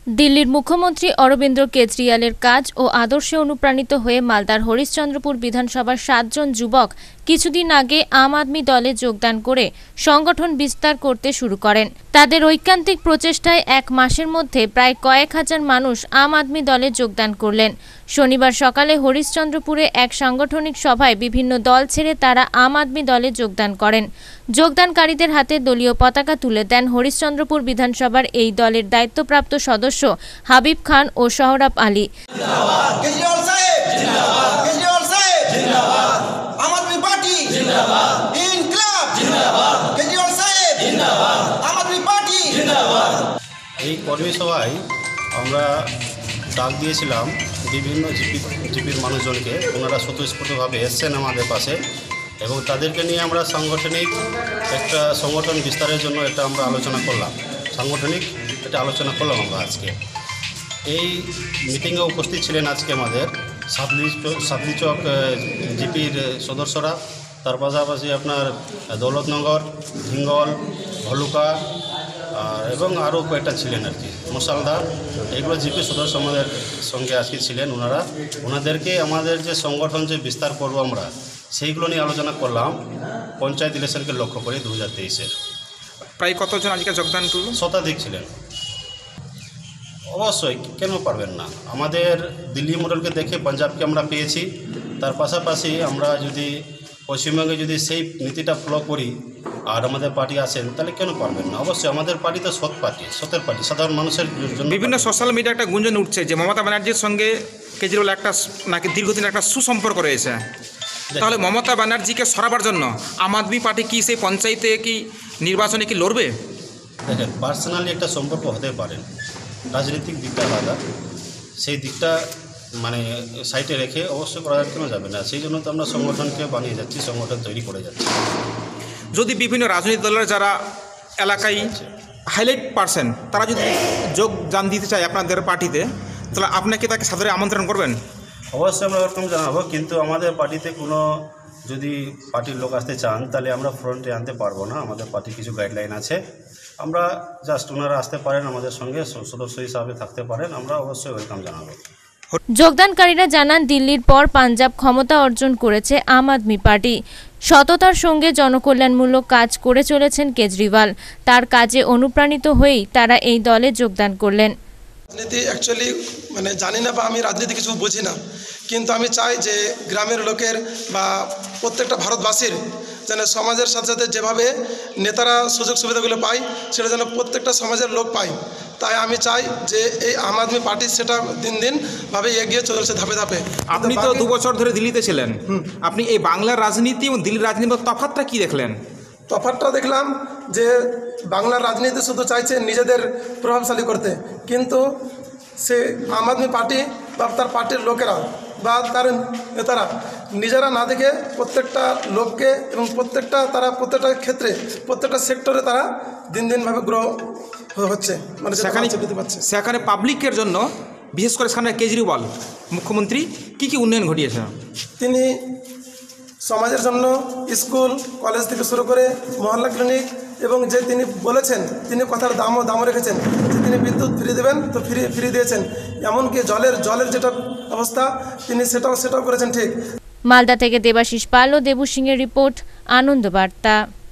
দিল্লির মুখ্যমন্ত্রী অরবিন্দ কেজরিওয়ালের কাজ ও আদর্শে অনুপ্রাণিত হয়ে মালদার হরিশ্চন্দ্রপুর বিধানসভার 7 জন যুবক কিছুদিন আগে আম আদমি দলে যোগদান করে সংগঠন বিস্তার করতে শুরু করেন। তাদের ঐকান্তিক প্রচেষ্টায় এক মাসের মধ্যে প্রায় কয়েক হাজার মানুষ আম আদমি দলে যোগদান করলেন। শনিবার সকালে হরিশ্চন্দ্রপুরে এক সাংগঠনিক সভায় বিভিন্ন দল ছেড়ে তারা আম আদমি দলে যোগদান করেন। যোগদানকারীদের হাতে দলীয় পতাকা তুলে দেন হরিশ্চন্দ্রপুর বিধানসভার এই দলের দায়িত্বপ্রাপ্ত সদস্য হাবিব খান ও সোহরাব আলী। এই কর্মী সভায় আমরা ডাক দিয়েছিলাম বিভিন্ন জিপির মানুষজনকে। ওনারা স্বতঃস্ফূর্তভাবে এসছেন আমাদের পাশে এবং তাদেরকে নিয়ে আমরা সাংগঠনিক একটা সংগঠন বিস্তারের জন্য এটা আমরা আলোচনা করলাম। সাংগঠনিক এটা আলোচনা করলাম আমরা আজকে। এই মিটিংয়ে উপস্থিত ছিলেন আজকে আমাদের সাতলি চক জিপির সদস্যরা, তার পাশাপাশি আপনার দৌলতনগর, হিঙ্গল, ভলুকা এবং আরও কয়েকটা ছিলেন আর কি, মশালদা, এগুলো জিপি সদস্য আমাদের সঙ্গে আজকে ছিলেন। ওনাদেরকে আমাদের যে সংগঠন যে বিস্তার করবো আমরা সেইগুলো নিয়ে আলোচনা করলাম পঞ্চায়েত ইলেকশনকে লক্ষ্য করে 2023-এর। প্রায় কতজন আজকে যোগদান করল? শতাধিক ছিলেন। অবশ্যই, কেন পারবেন না। আমাদের দিল্লি মডেলকে দেখে পাঞ্জাবকে আমরা পেয়েছি, তার পাশাপাশি আমরা যদি পশ্চিমবঙ্গে যদি সেই নীতিটা ফলো করি আর আমাদের পার্টি আসেন তাহলে কেন পারবেন না। অবশ্যই আমাদের পার্টি তো সৎ পার্টি, সতের পার্টি, সাধারণ মানুষের জন্য। বিভিন্ন সোশ্যাল মিডিয়া একটা গুঞ্জন উঠছে যে মমতা ব্যানার্জির সঙ্গে কেজরিওয়াল একটা নাকি দীর্ঘদিন একটা সুসম্পর্ক রয়েছে। তাহলে মমতা ব্যানার্জিকে সরাবার জন্য আম আদমি পার্টি কি সেই পঞ্চায়েতে কি নির্বাচনে কি লড়বে? দেখেন, পার্সোনালি একটা সম্পর্ক হতে পারেন, রাজনৈতিক দিকটা আলাদা, সেই দিকটা মানে সাইডে রেখে অবশ্যই করা কেন যাবে না। সেই জন্য তো আমরা সংগঠনকে বানিয়ে যাচ্ছি, সংগঠন তৈরি করে যাচ্ছি। যদি বিভিন্ন রাজনৈতিক দলের যারা এলাকায় হাইলাইট পারসন তারা যদি যোগদান দিতে চায় আপনাদের পার্টিতে, তাহলে আপনাকে তাকে সাদরে আমন্ত্রণ করবেন? অবশ্যই আমরা ওরকম জানাবো, কিন্তু আমাদের পার্টিতে কোনো যদি পার্টির লোক আসতে চান তাহলে আমরা ফ্রন্টে আনতে পারবো না। আমাদের পার্টির কিছু গাইডলাইন আছে, আমরা জাস্ট ওনারা আসতে পারেন, আমাদের সঙ্গে সদস্য হিসাবে থাকতে পারেন, আমরা অবশ্যই ওয়েলকাম জানাবো। যোগদানকারীরা জানান, দিল্লির পর পাঞ্জাব ক্ষমতা অর্জন করেছে আম আদমি পার্টি। সততার সঙ্গে জনকল্যাণমূলক কাজ করে চলেছেন কেজরিওয়াল। তার কাজে অনুপ্রাণিত হয়েই তারা এই দলে যোগদান করলেন। রাজনীতি অ্যাকচুয়ালি মানে জানি না বা আমি রাজনীতি কিছু বুঝি না, কিন্তু আমি চাই যে গ্রামের লোকের বা প্রত্যেকটা ভারতবাসীর যেন সমাজের সাথে সাথে যেভাবে নেতারা সুযোগ সুবিধাগুলো পায় সেটা যেন প্রত্যেকটা সমাজের লোক পায়। তাই আমি চাই যে এই আম আদমি পার্টি সেটা দিন দিন ভাবে এগিয়ে চলেছে ধাপে ধাপে। আপনি তো 2 বছর ধরে দিল্লিতে ছিলেন, আপনি এই বাংলার রাজনীতি এবং দিল্লির রাজনীতির তফাৎটা কী দেখলেন? তফাৎটা দেখলাম যে বাংলার রাজনীতি শুধু চাইছে নিজেদের প্রভাবশালী করতে, কিন্তু সে আম আদমি পার্টি বা তার পার্টির লোকেরা বা তার নেতারা নিজেরা না দেখে প্রত্যেকটা লোককে এবং প্রত্যেকটা ক্ষেত্রে প্রত্যেকটা সেক্টরে তারা দিন দিনভাবে গ্রো হচ্ছে, মানে সেখানে পাবলিকের জন্য বিশেষ করে সেখানে কেজরিওয়াল মুখ্যমন্ত্রী কি উন্নয়ন ঘটিয়েছে? তিনি সমাজের জন্য স্কুল কলেজ থেকে শুরু করে মহল্লা ক্লিনিক, এবং যে তিনি বলেছেন তিনি কথার দামও রেখেছেন যে তিনি বিদ্যুৎ ফ্রি দেবেন, তো ফ্রি দিয়েছেন। এমনকি জলের যেটা অবস্থা তিনি সেটাও করেছেন ঠিক। মালদা থেকে দেবাশিস পাল ও দেবু সিংয়ের রিপোর্ট, আনন্দ বার্তা।